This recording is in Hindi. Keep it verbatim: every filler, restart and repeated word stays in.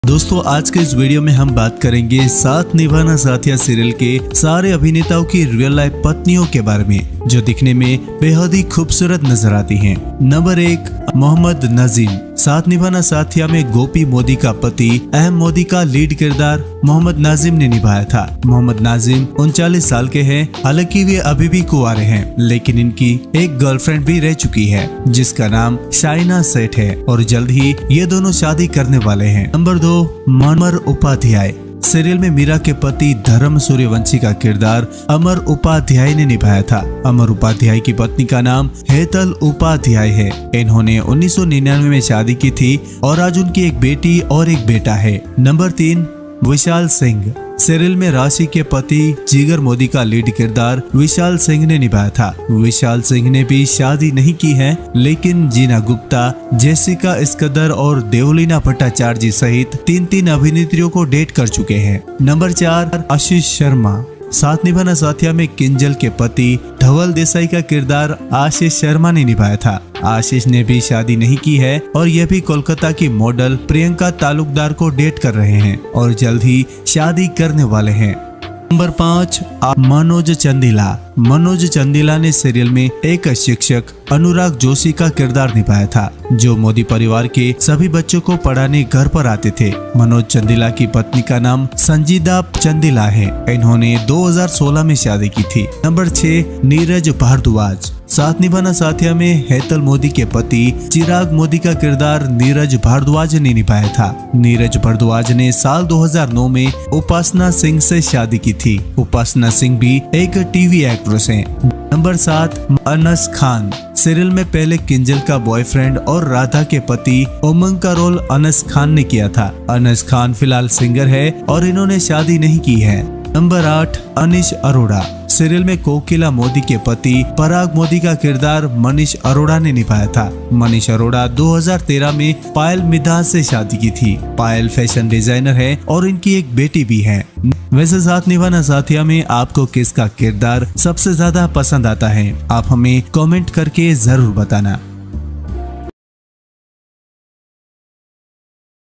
दोस्तों आज के इस वीडियो में हम बात करेंगे साथ निभाना साथिया सीरियल के सारे अभिनेताओं की रियल लाइफ पत्नियों के बारे में जो दिखने में बेहद ही खूबसूरत नजर आती हैं। नंबर एक, मोहम्मद नाजिम। साथ निभाना साथिया में गोपी मोदी का पति अहम मोदी का लीड किरदार मोहम्मद नाजिम ने निभाया था। मोहम्मद नाजिम उनचालीस साल के हैं, हालांकि वे अभी भी कुंवारे हैं, लेकिन इनकी एक गर्लफ्रेंड भी रह चुकी है जिसका नाम शाइना सेठ है और जल्द ही ये दोनों शादी करने वाले हैं। नंबर दो, अमर उपाध्याय। सीरियल में मीरा के पति धर्म सूर्यवंशी का किरदार अमर उपाध्याय ने निभाया था। अमर उपाध्याय की पत्नी का नाम हेतल उपाध्याय है। इन्होंने उन्नीस सौ निन्यानवे में शादी की थी और आज उनकी एक बेटी और एक बेटा है। नंबर तीन, विशाल सिंह। सीरियल में राशि के पति जिगर मोदी का लीड किरदार विशाल सिंह ने निभाया था। विशाल सिंह ने भी शादी नहीं की है, लेकिन जीना गुप्ता, जेसिका इस्कदर और देवलीना भट्टाचार्य सहित तीन तीन अभिनेत्रियों को डेट कर चुके हैं। नंबर चार, आशीष शर्मा। साथ निभाना साथिया में किंजल के पति धवल देसाई का किरदार आशीष शर्मा ने निभाया था। आशीष ने भी शादी नहीं की है और यह भी कोलकाता की मॉडल प्रियंका तालुकदार को डेट कर रहे हैं और जल्द ही शादी करने वाले हैं। नंबर पाँच, मनोज चंदीला। मनोज चंदीला ने सीरियल में एक शिक्षक अनुराग जोशी का किरदार निभाया था जो मोदी परिवार के सभी बच्चों को पढ़ाने घर पर आते थे। मनोज चंदीला की पत्नी का नाम संजीदा चंदीला है। इन्होंने दो हज़ार सोलह में शादी की थी। नंबर छह, नीरज भारद्वाज। साथ निभाना साथिया में हेतल मोदी के पति चिराग मोदी का किरदार नीरज भारद्वाज ने निभाया था। नीरज भारद्वाज ने साल दो हज़ार नौ में उपासना सिंह से शादी की थी। उपासना सिंह भी एक टीवी एक्ट्रेस हैं। नंबर सात, अनस खान। सीरियल में पहले किंजल का बॉयफ्रेंड और राधा के पति उमंग का रोल अनस खान ने किया था। अनस खान फिलहाल सिंगर है और इन्होंने शादी नहीं की है। नंबर आठ, अनीश अरोड़ा। सीरियल में कोकिला मोदी के पति पराग मोदी का किरदार मनीष अरोड़ा ने निभाया था। मनीष अरोड़ा दो हज़ार तेरह में पायल मिधा से शादी की थी। पायल फैशन डिजाइनर है और इनकी एक बेटी भी है। वैसे साथ निभाना साथिया में आपको किसका किरदार सबसे ज्यादा पसंद आता है, आप हमें कमेंट करके जरूर बताना।